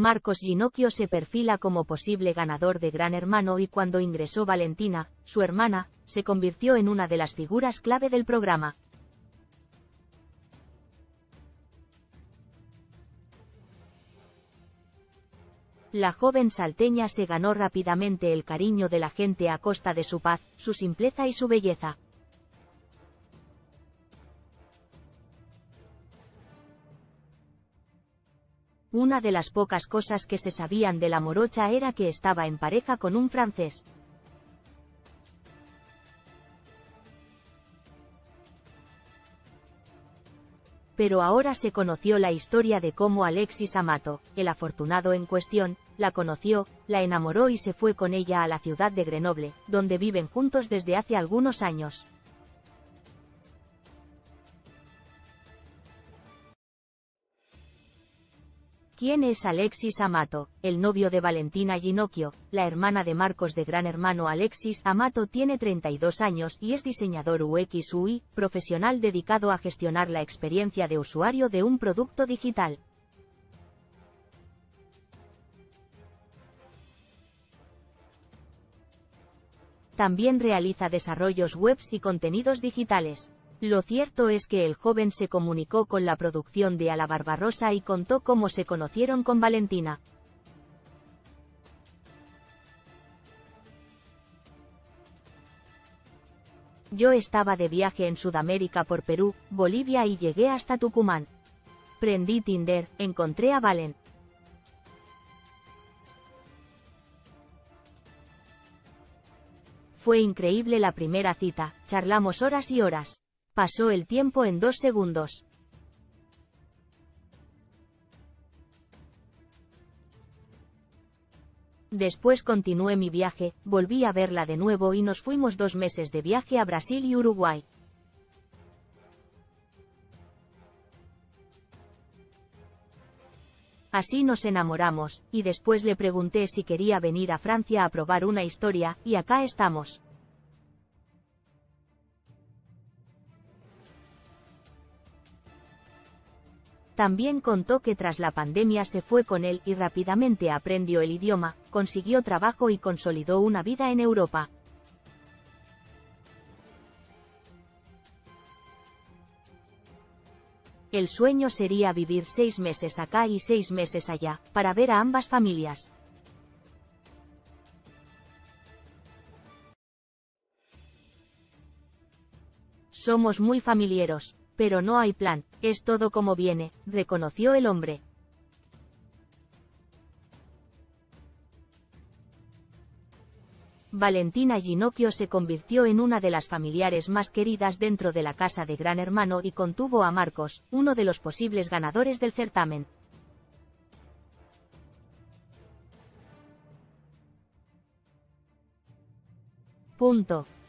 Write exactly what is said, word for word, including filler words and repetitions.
Marcos Ginocchio se perfila como posible ganador de Gran Hermano y cuando ingresó Valentina, su hermana, se convirtió en una de las figuras clave del programa. La joven salteña se ganó rápidamente el cariño de la gente a costa de su paz, su simpleza y su belleza. Una de las pocas cosas que se sabían de la morocha era que estaba en pareja con un francés. Pero ahora se conoció la historia de cómo Alexis Amato, el afortunado en cuestión, la conoció, la enamoró y se fue con ella a la ciudad de Grenoble, donde viven juntos desde hace algunos años. ¿Quién es Alexis Amato? El novio de Valentina Ginocchio, la hermana de Marcos de Gran Hermano. Alexis Amato tiene treinta y dos años y es diseñador U X U I, profesional dedicado a gestionar la experiencia de usuario de un producto digital. También realiza desarrollos webs y contenidos digitales. Lo cierto es que el joven se comunicó con la producción de A la Barbarosa y contó cómo se conocieron con Valentina. Yo estaba de viaje en Sudamérica por Perú, Bolivia y llegué hasta Tucumán. Prendí Tinder, encontré a Valen. Fue increíble la primera cita, charlamos horas y horas. Pasó el tiempo en dos segundos. Después continué mi viaje, volví a verla de nuevo y nos fuimos dos meses de viaje a Brasil y Uruguay. Así nos enamoramos, y después le pregunté si quería venir a Francia a probar una historia, y acá estamos. También contó que tras la pandemia se fue con él y rápidamente aprendió el idioma, consiguió trabajo y consolidó una vida en Europa. El sueño sería vivir seis meses acá y seis meses allá, para ver a ambas familias. Somos muy familiares. Pero no hay plan, es todo como viene, reconoció el hombre. Valentina Ginocchio se convirtió en una de las familiares más queridas dentro de la casa de Gran Hermano y contuvo a Marcos, uno de los posibles ganadores del certamen. Punto.